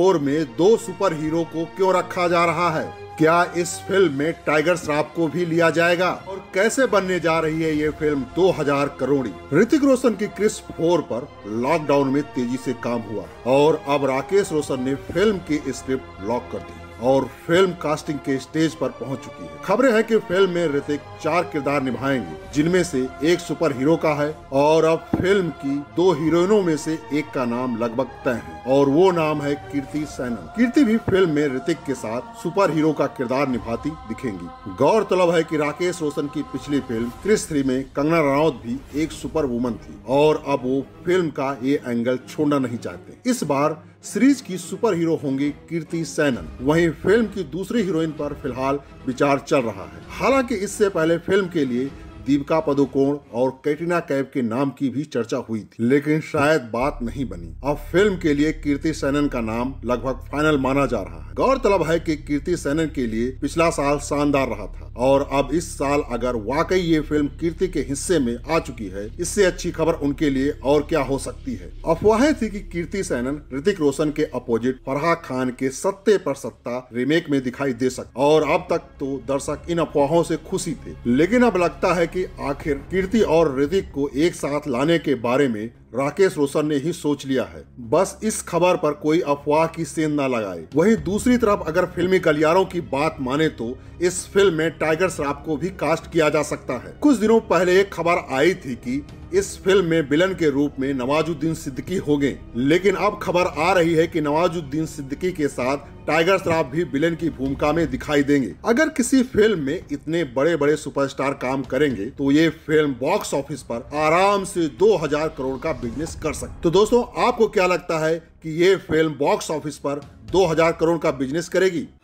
4 में 2 super hero को क्यों रखा जा रहा है? क्या इस फिल्म में टाइगर श्रॉफ को भी लिया जाएगा? और कैसे बनने जा रही है ये फिल्म 2000 करोड़ी? ऋतिक रोशन की क्रिस 4 पर लॉकडाउन में तेजी से काम हुआ और अब राकेश रोशन ने फिल्म की स्क्रिप्ट लॉक कर दी और फिल्म कास्टिंग के स्टेज पर पहुंच चुकी है। खबरें हैं कि फिल्म में ऋतिक 4 किरदार निभाएंगे, जिनमें से एक सुपर हीरो का है और अब फिल्म की 2 हीरोइनों में से एक का नाम लगभग तय है और वो नाम है कीर्ति सैनन। कीर्ति भी फिल्म में ऋतिक के साथ सुपर हीरो का किरदार निभाती दिखेंगी। गौरतलब है कि राकेश रोशन की पिछली फिल्म क्रिस 3 में कंगना रनौत भी एक सुपर वुमन थी और अब वो फिल्म का ये एंगल छोड़ना नहीं चाहते। इस बार सीरीज की सुपर हीरो होंगी कीर्ति सैनन। वहीं फिल्म की दूसरी हीरोइन पर फिलहाल विचार चल रहा है। हालांकि इससे पहले फिल्म के लिए दीपिका पादुकोण और कैटरीना कैफ के नाम की भी चर्चा हुई थी, लेकिन शायद बात नहीं बनी। अब फिल्म के लिए कीर्ति सैनन का नाम लगभग फाइनल माना जा रहा है। गौरतलब है कि कीर्ति सैनन के लिए पिछला साल शानदार रहा था और अब इस साल अगर वाकई ये फिल्म कीर्ति के हिस्से में आ चुकी है, इससे अच्छी खबर उनके लिए और क्या हो सकती है। अफवाहें थी कि कीर्ति सैनन ऋतिक रोशन के अपोजिट फराह खान के सत्ते पर सत्ता रीमेक में दिखाई दे सकती और अब तक तो दर्शक इन अफवाहों से खुशी थे, लेकिन अब लगता है कि आखिर कीर्ति और ऋतिक को एक साथ लाने के बारे में राकेश रोशन ने ही सोच लिया है। बस इस खबर पर कोई अफवाह की सेंध न लगाए। वहीं दूसरी तरफ अगर फिल्मी गलियारों की बात माने तो इस फिल्म में टाइगर श्रॉफ को भी कास्ट किया जा सकता है। कुछ दिनों पहले एक खबर आई थी कि इस फिल्म में विलन के रूप में नवाजुद्दीन सिद्दीकी होंगे, लेकिन अब खबर आ रही है कि नवाजुद्दीन सिद्दीकी के साथ टाइगर श्रॉफ भी विलन की भूमिका में दिखाई देंगे। अगर किसी फिल्म में इतने बड़े बड़े सुपरस्टार काम करेंगे तो ये फिल्म बॉक्स ऑफिस पर आराम से 2000 करोड़ का बिजनेस कर सकती है। तो दोस्तों, आपको क्या लगता है कि ये फिल्म बॉक्स ऑफिस पर 2000 करोड़ का बिजनेस करेगी?